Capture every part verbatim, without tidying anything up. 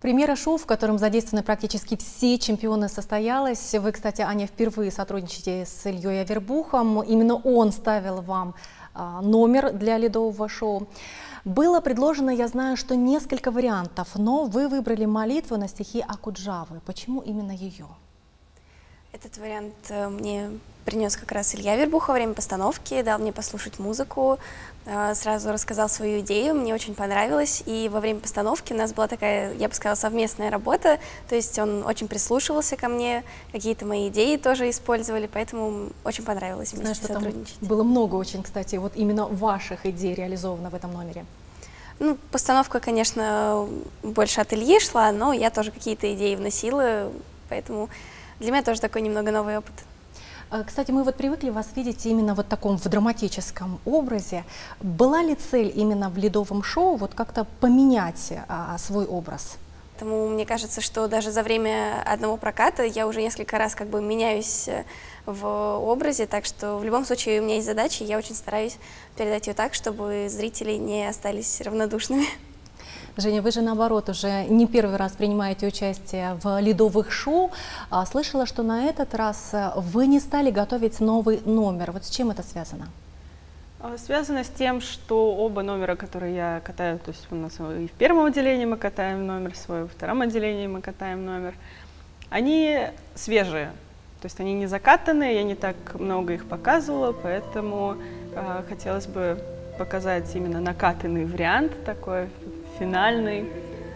Премьера шоу, в котором задействованы практически все чемпионы, состоялась. Вы, кстати, Аня, впервые сотрудничаете с Ильей Авербухом. Именно он ставил вам а, номер для ледового шоу. Было предложено, я знаю, что несколько вариантов, но вы выбрали молитву на стихи Акуджавы. Почему именно ее? Этот вариант мне принес как раз Илья Авербух во время постановки, дал мне послушать музыку, сразу рассказал свою идею, мне очень понравилось. И во время постановки у нас была такая, я бы сказала, совместная работа, то есть он очень прислушивался ко мне, какие-то мои идеи тоже использовали, поэтому очень понравилось вместе Знаю, сотрудничать. Там было много очень, кстати, вот именно ваших идей реализовано в этом номере. Ну, постановка, конечно, больше от Ильи шла, но я тоже какие-то идеи вносила, поэтому для меня тоже такой немного новый опыт. Кстати, мы вот привыкли вас видеть именно вот в таком в драматическом образе. Была ли цель именно в ледовом шоу вот как-то поменять а, свой образ? Поэтому мне кажется, что даже за время одного проката я уже несколько раз как бы меняюсь в образе, так что в любом случае у меня есть задача, и я очень стараюсь передать ее так, чтобы зрители не остались равнодушными. Женя, вы же наоборот уже не первый раз принимаете участие в ледовых шоу. Слышала, что на этот раз вы не стали готовить новый номер. Вот с чем это связано? Связано с тем, что оба номера, которые я катаю, то есть у нас и в первом отделении мы катаем номер свой, во втором отделении мы катаем номер, они свежие, то есть они не закатанные, я не так много их показывала, поэтому э, хотелось бы показать именно накатанный вариант такой, финальный.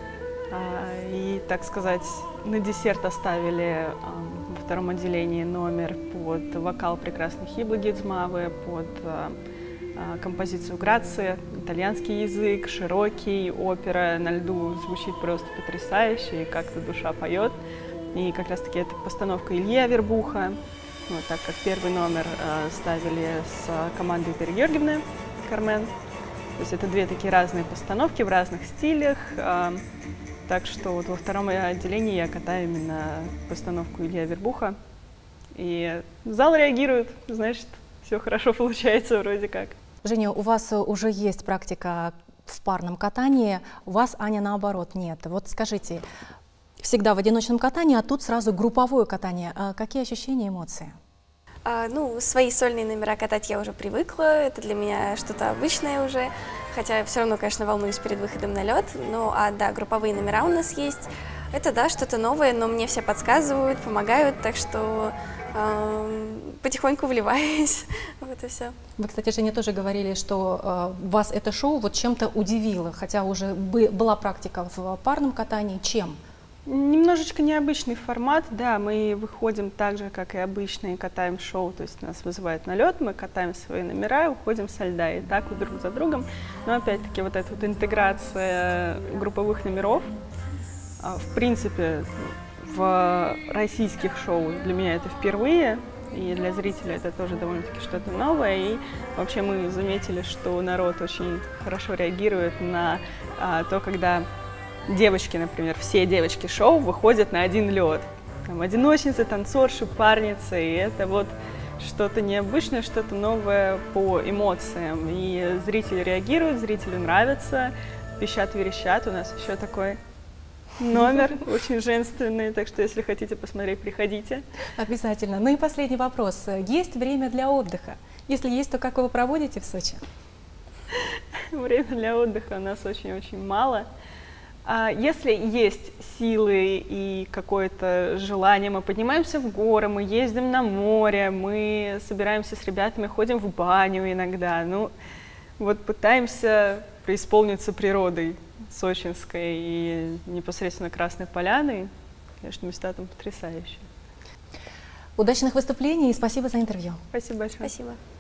И, так сказать, на десерт оставили во втором отделении номер под вокал прекрасной Хибы Гидзмавы, под композицию Грация, итальянский язык, широкий, опера на льду звучит просто потрясающе, и как-то душа поет. И как раз-таки это постановка Ильи Авербуха, вот, так как первый номер ставили с командой Веры Георгиевны Кармен. То есть это две такие разные постановки в разных стилях, э, так что вот во втором отделении я катаю именно постановку Ильи Авербуха, и зал реагирует, значит, все хорошо получается вроде как. Женя, у вас уже есть практика в парном катании, у вас, Аня, наоборот, нет. Вот скажите, всегда в одиночном катании, а тут сразу групповое катание. Какие ощущения, эмоции? А, ну, свои сольные номера катать я уже привыкла, это для меня что-то обычное уже, хотя все равно, конечно, волнуюсь перед выходом на лед. Ну, а да, групповые номера у нас есть, это да, что-то новое, но мне все подсказывают, помогают, так что э, потихоньку вливаюсь, вот и все. Вы, кстати, Женя, тоже говорили, что э, вас это шоу вот чем-то удивило, хотя уже бы, была практика в парном катании, чем? Немножечко необычный формат, да, мы выходим так же, как и обычно, и катаем шоу, то есть нас вызывают на лед, мы катаем свои номера и уходим со льда, и так вот друг за другом. Но опять-таки вот эта вот интеграция групповых номеров, в принципе, в российских шоу для меня это впервые, и для зрителя это тоже довольно-таки что-то новое, и вообще мы заметили, что народ очень хорошо реагирует на а, то, когда девочки, например, все девочки шоу выходят на один лед. Там одиночницы, танцорши, парницы, и это вот что-то необычное, что-то новое по эмоциям. И зрители реагируют, зрителю нравится, пищат, верещат. У нас еще такой номер очень женственный, так что если хотите посмотреть, приходите. Обязательно. Ну и последний вопрос. Есть время для отдыха? Если есть, то как вы его проводите в Сочи? Время для отдыха у нас очень-очень мало. Если есть силы и какое-то желание, мы поднимаемся в горы, мы ездим на море, мы собираемся с ребятами, ходим в баню иногда. Ну, вот пытаемся преисполниться природой сочинской и непосредственно Красной Поляной. Конечно, места там потрясающие. Удачных выступлений и спасибо за интервью. Спасибо большое. Спасибо.